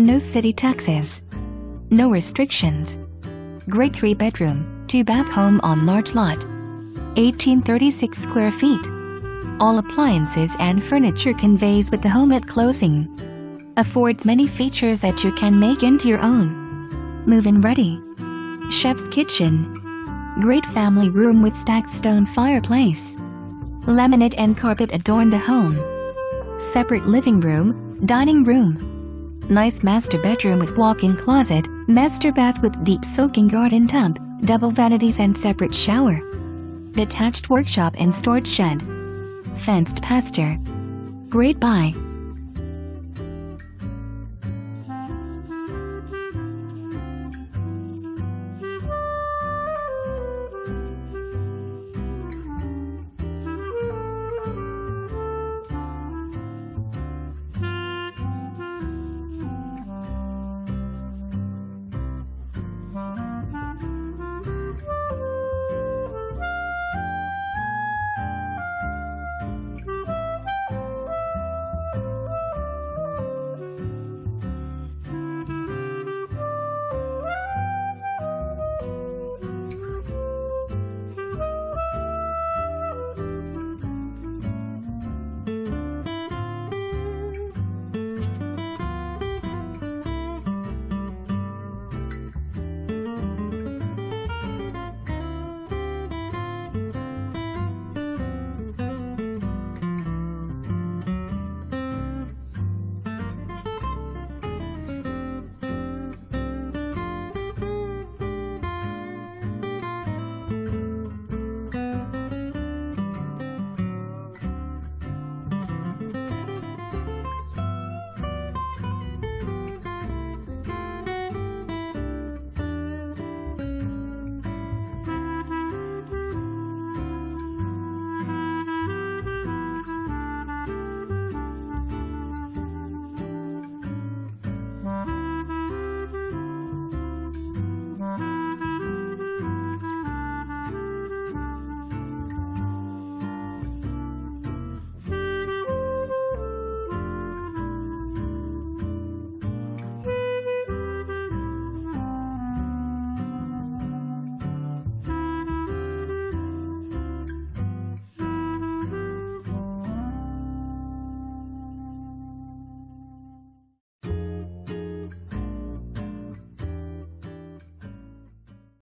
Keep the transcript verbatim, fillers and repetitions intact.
No city taxes. No restrictions. Great three bedroom, two bath home on large lot. eighteen thirty-six square feet. All appliances and furniture conveys with the home at closing. Affords many features that you can make into your own. Move-in ready. Chef's kitchen. Great family room with stacked stone fireplace. Laminate and carpet adorn the home. Separate living room, dining room. Nice master bedroom with walk-in closet, master bath with deep soaking garden tub, double vanities and separate shower. Detached workshop and storage shed. Fenced pasture. Great buy.